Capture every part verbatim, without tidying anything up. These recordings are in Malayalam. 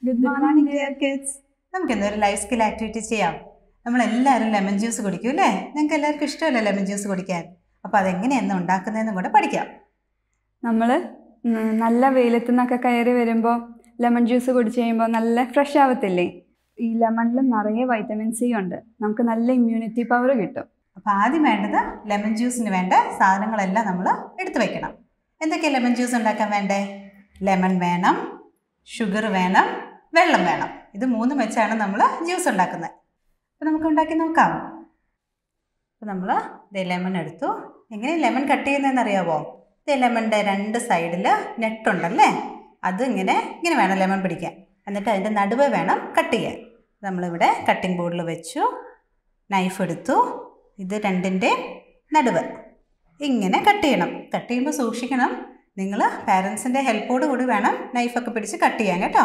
Good morning, dear kids. നമുക്ക് എന്തൊരു ലൈഫ് സ്കിൽ ആക്ടിവിറ്റി ചെയ്യാം. നമ്മൾ എല്ലാവരും ലെമൺ ജ്യൂസ് കുടിക്കും അല്ലേ? നിങ്ങൾക്ക് എല്ലാവർക്കും ഇഷ്ടമല്ലേ ലെമൺ ജ്യൂസ് കുടിക്കാൻ? അപ്പോൾ അതെങ്ങനെയാണ് ഉണ്ടാക്കുന്നതെന്നും കൂടെ പഠിക്കാം. നമ്മൾ നല്ല വെയിലത്തു നിന്നൊക്കെ കയറി വരുമ്പോൾ ലെമൺ ജ്യൂസ് കുടിച്ച് കഴിയുമ്പോൾ നല്ല ഫ്രഷ് ആവത്തില്ലേ? ഈ ലെമണിൽ നിറയെ വൈറ്റമിൻ സി ഉണ്ട്. നമുക്ക് നല്ല ഇമ്മ്യൂണിറ്റി പവർ കിട്ടും. അപ്പോൾ ആദ്യം വേണ്ടത് ലെമൺ ജ്യൂസിന് വേണ്ട സാധനങ്ങളെല്ലാം നമ്മൾ എടുത്തു വയ്ക്കണം. എന്തൊക്കെയാണ് ലെമൺ ജ്യൂസ് ഉണ്ടാക്കാൻ വേണ്ടേ? ലെമൺ വേണം, ഷുഗർ വേണം, വെള്ളം വേണം. ഇത് മൂന്നും വെച്ചാണ് നമ്മൾ ജ്യൂസ് ഉണ്ടാക്കുന്നത്. അപ്പോൾ നമുക്ക് ഉണ്ടാക്കി നോക്കാം. അപ്പോൾ നമ്മൾ ഇത് ലെമൺ എടുത്തു. എങ്ങനെ ലെമൺ കട്ട് ചെയ്യുന്നതെന്ന് അറിയാമോ? ഇത് ലെമണിൻ്റെ രണ്ട് സൈഡിൽ നെട്ടുണ്ടല്ലേ, അത് ഇങ്ങനെ ഇങ്ങനെ വേണം ലെമൺ പിടിക്കാൻ. എന്നിട്ട് അതിൻ്റെ നടുവ് വേണം കട്ട് ചെയ്യാൻ. നമ്മളിവിടെ കട്ടിംഗ് ബോർഡിൽ വെച്ചു, നൈഫ് എടുത്തു. ഇത് രണ്ടിൻ്റെ നടുവ് ഇങ്ങനെ കട്ട് ചെയ്യണം. കട്ട് ചെയ്യുമ്പോൾ സൂക്ഷിക്കണം, നിങ്ങൾ പാരൻസിൻ്റെ ഹെൽപ്പോട് കൂടി വേണം നൈഫൊക്കെ പിടിച്ച് കട്ട് ചെയ്യാൻ കേട്ടോ.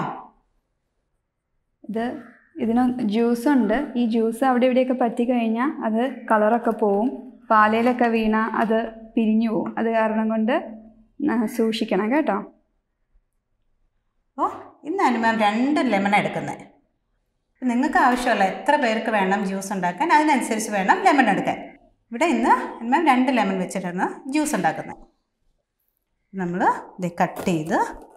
ഇത് ഇതിന് ജ്യൂസുണ്ട്. ഈ ജ്യൂസ് അവിടെ ഇവിടെയൊക്കെ പറ്റി കഴിഞ്ഞാൽ അത് കളറൊക്കെ പോവും, പാലയിലൊക്കെ വീണാൽ അത് പിരിഞ്ഞു പോവും. അത് കാരണം കൊണ്ട് സൂക്ഷിക്കണം കേട്ടോ. അപ്പോൾ ഇന്നാണ് മാം രണ്ട് ലെമൺ എടുക്കുന്നത്. നിങ്ങൾക്ക് ആവശ്യമുള്ള എത്ര പേർക്ക് വേണം ജ്യൂസ് ഉണ്ടാക്കാൻ അതിനനുസരിച്ച് വേണം ലെമൺ എടുക്കാൻ. ഇവിടെ ഇന്ന് മാം രണ്ട് ലെമൺ വെച്ചിട്ടാണ് ജ്യൂസ് ഉണ്ടാക്കുന്നത്. നമ്മൾ ഇത് കട്ട് ചെയ്ത്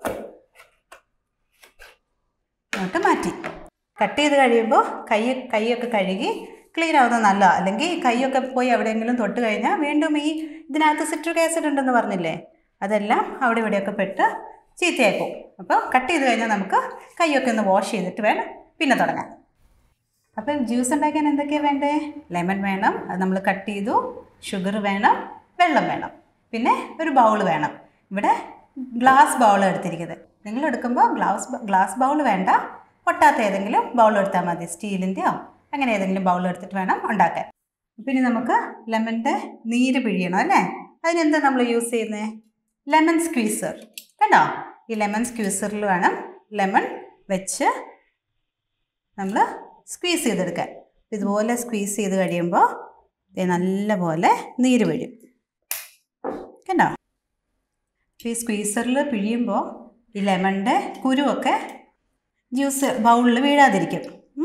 അങ്ങോട്ട് മാറ്റി. കട്ട് ചെയ്ത് കഴിയുമ്പോൾ കൈ കൈയൊക്കെ കഴുകി ക്ലീൻ ആവുന്നത് നല്ലതാണ്. അല്ലെങ്കിൽ കൈയൊക്കെ പോയി എവിടെയെങ്കിലും തൊട്ട് കഴിഞ്ഞാൽ വീണ്ടും ഈ ഇതിനകത്ത് സിട്രിക് ആസിഡ് ഉണ്ടെന്ന് പറഞ്ഞില്ലേ, അതെല്ലാം അവിടെ ഇവിടെയൊക്കെ പെട്ട് ചീത്തയായി പോകും. അപ്പോൾ കട്ട് ചെയ്ത് കഴിഞ്ഞാൽ നമുക്ക് കൈയൊക്കെ ഒന്ന് വാഷ് ചെയ്തിട്ട് വേണം പിന്നെ തുടങ്ങാൻ. അപ്പം ജ്യൂസ് ഉണ്ടാക്കാൻ എന്തൊക്കെയാണ് വേണ്ടേ? ലെമൺ വേണം, അത് നമ്മൾ കട്ട് ചെയ്തു. ഷുഗർ വേണം, വെള്ളം വേണം, പിന്നെ ഒരു ബൗൾ വേണം. ഇവിടെ ഗ്ലാസ് ബൗൾ എടുത്തിരിക്കുന്നത്. നിങ്ങൾ എടുക്കുമ്പോൾ ഗ്ലാസ് ഗ്ലാസ് ബൗൾ വേണ്ട, പൊട്ടാത്ത ഏതെങ്കിലും ബൗൾ എടുത്താൽ മതി. സ്റ്റീലിൻ്റെയോ അങ്ങനെ ഏതെങ്കിലും ബൗൾ എടുത്തിട്ട് വേണം ഉണ്ടാക്കാൻ. പിന്നെ നമുക്ക് ലെമണിൻ്റെ നീര് പിഴിയണം അല്ലേ? അതിനെന്താ നമ്മൾ യൂസ് ചെയ്യുന്നത്? Lemon squeezer. കണ്ടോ? ഈ ലെമൺ സ്ക്വീസറിൽ വേണം ലെമൺ വെച്ച് നമ്മൾ സ്ക്വീസ് ചെയ്തെടുക്കാൻ. ഇതുപോലെ സ്ക്വീസ് ചെയ്ത് കഴിയുമ്പോൾ ഇത് നല്ലപോലെ നീര് പിഴിയും. കണ്ടോ? ഈ സ്ക്വീസറിൽ പിഴിയുമ്പോൾ ഈ ലെമണിൻ്റെ കുരുവൊക്കെ ജ്യൂസ് ബൗളിൽ വീഴാതിരിക്കും.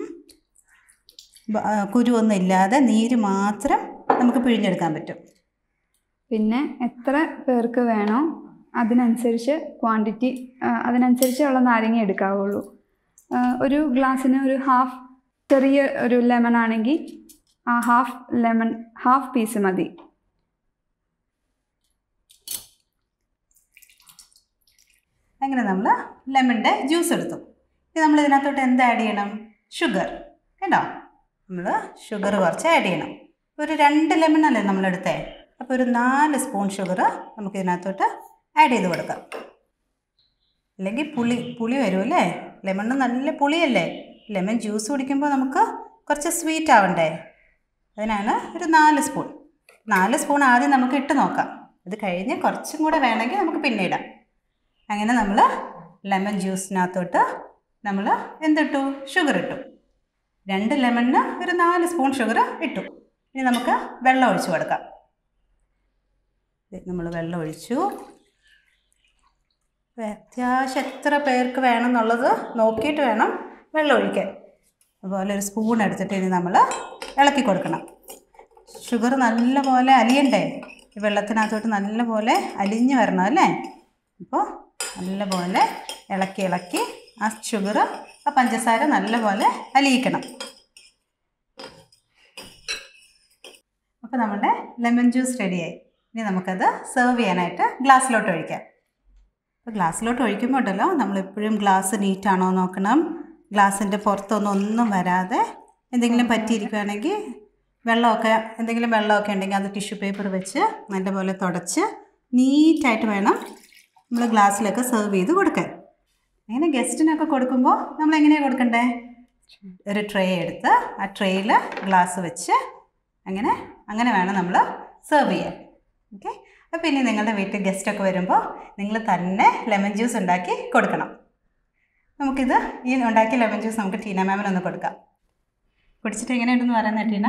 കുരുവൊന്നും ഇല്ലാതെ നീര് മാത്രം നമുക്ക് പിഴിഞ്ഞെടുക്കാൻ പറ്റും. പിന്നെ എത്ര പേർക്ക് വേണോ അതിനനുസരിച്ച് ക്വാണ്ടിറ്റി അതിനനുസരിച്ചുള്ള നാരങ്ങ എടുക്കാവുള്ളൂ. ഒരു ഗ്ലാസ്സിന് ഒരു ഹാഫ്, ചെറിയ ഒരു ലെമൺ ആണെങ്കിൽ ആ ഹാഫ് ലെമൺ ഹാഫ് പീസ് മതി. അങ്ങനെ നമ്മൾ ലെമണിൻ്റെ ജ്യൂസ് എടുത്തു. ഇനി നമ്മൾ ഇതിനകത്തോട്ട് എന്ത് ആഡ് ചെയ്യണം? ഷുഗർ. കേട്ടോ? നമ്മൾ ഷുഗർ കുറച്ച് ആഡ് ചെയ്യണം. ഒരു രണ്ട് ലെമൺ അല്ലേ നമ്മളെടുത്തേ, അപ്പോൾ ഒരു നാല് സ്പൂൺ ഷുഗർ നമുക്ക് ഇതിനകത്തോട്ട് ആഡ് ചെയ്ത് കൊടുക്കാം. അല്ലെങ്കിൽ പുളി പുളി വരുമല്ലേ? ലെമണ് നല്ല പുളിയല്ലേ? ലെമൺ ജ്യൂസ് കുടിക്കുമ്പോൾ നമുക്ക് കുറച്ച് സ്വീറ്റ് ആവണ്ടേ? അതിനാണ് ഒരു നാല് സ്പൂൺ. നാല് സ്പൂൺ ആദ്യം നമുക്ക് ഇട്ട് നോക്കാം. ഇത് കഴിഞ്ഞ് കുറച്ചും കൂടെ വേണമെങ്കിൽ നമുക്ക് പിന്നെ ഇടാം. അങ്ങനെ നമ്മൾ ലെമൺ ജ്യൂസിനകത്തോട്ട് നമ്മൾ എന്തിട്ടു? ഷുഗർ ഇട്ടു. രണ്ട് ലെമണിന് ഒരു നാല് സ്പൂൺ ഷുഗർ ഇട്ടു. ഇനി നമുക്ക് വെള്ളം ഒഴിച്ചു കൊടുക്കാം. നമ്മൾ വെള്ളം ഒഴിച്ചു. അത്യാവശ്യം എത്ര പേർക്ക് വേണമെന്നുള്ളത് നോക്കിയിട്ട് വേണം വെള്ളം ഒഴിക്കാൻ. അതുപോലെ ഒരു സ്പൂൺ എടുത്തിട്ട് ഇനി നമ്മൾ ഇളക്കി കൊടുക്കണം. ഷുഗർ നല്ലപോലെ അലിയണ്ടേ? ഈ വെള്ളത്തിനകത്തോട്ട് നല്ലപോലെ അലിഞ്ഞ് വരണം അല്ലേ? അപ്പോൾ നല്ലപോലെ ഇളക്കി ഇളക്കി ആ ഷുഗർ, ആ പഞ്ചസാര നല്ലപോലെ അലിയിക്കണം. അപ്പോൾ നമ്മുടെ ലെമൺ ജ്യൂസ് റെഡിയായി. ഇനി നമുക്കത് സെർവ് ചെയ്യാനായിട്ട് ഗ്ലാസ്സിലോട്ട് ഒഴിക്കാം. അപ്പോൾ ഗ്ലാസ്സിലോട്ട് ഒഴിക്കുമ്പോൾ ഉണ്ടല്ലോ, നമ്മളെപ്പോഴും ഗ്ലാസ് നീറ്റാണോ നോക്കണം. ഗ്ലാസിൻ്റെ പുറത്തൊന്നും ഒന്നും വരാതെ എന്തെങ്കിലും പറ്റിയിരിക്കുകയാണെങ്കിൽ വെള്ളമൊക്കെ എന്തെങ്കിലും വെള്ളമൊക്കെ ഉണ്ടെങ്കിൽ അത് ടിഷ്യൂ പേപ്പർ വെച്ച് നല്ലപോലെ തുടച്ച് നീറ്റായിട്ട് വേണം നമ്മൾ ഗ്ലാസ്സിലൊക്കെ സെർവ് ചെയ്ത് കൊടുക്കാൻ. അങ്ങനെ ഗസ്റ്റിനൊക്കെ കൊടുക്കുമ്പോൾ നമ്മൾ എങ്ങനെയാണ് കൊടുക്കണ്ടേ? ഒരു ട്രേ എടുത്ത് ആ ട്രേയിൽ ഗ്ലാസ് വെച്ച് അങ്ങനെ അങ്ങനെ വേണം നമ്മൾ സെർവ് ചെയ്യാൻ. ഓക്കെ? അപ്പോൾ ഇനി നിങ്ങളുടെ വീട്ടിൽ ഗസ്റ്റൊക്കെ വരുമ്പോൾ നിങ്ങൾ തന്നെ ലെമൺ ജ്യൂസ് ഉണ്ടാക്കി കൊടുക്കണം. നമുക്കിത് ഈ ഉണ്ടാക്കിയ ലെമൺ ജ്യൂസ് നമുക്ക് ടീന മാമിനൊന്ന് കൊടുക്കാം. കുടിച്ചിട്ട് എങ്ങനെയുണ്ടെന്ന് പറയുന്നത് ടീന?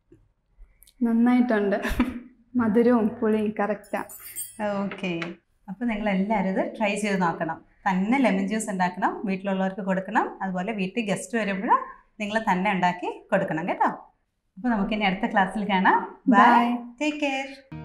നന്നായിട്ടുണ്ട്. മധുരവും പുളിയും കറക്റ്റാണ്. ഓക്കെ. അപ്പോൾ നിങ്ങളെല്ലാവരും ഇത് ട്രൈ ചെയ്ത് നോക്കണം. തന്നെ ലെമൺ ജ്യൂസ് ഉണ്ടാക്കണം, വീട്ടിലുള്ളവർക്ക് കൊടുക്കണം, അതുപോലെ വീട്ടിൽ ഗസ്റ്റ് വരുമ്പോൾ നിങ്ങൾ തന്നെ ഉണ്ടാക്കി കൊടുക്കണം കേട്ടോ. അപ്പോൾ നമുക്കിനി അടുത്ത ക്ലാസ്സിൽ കാണാം. Bye, take care.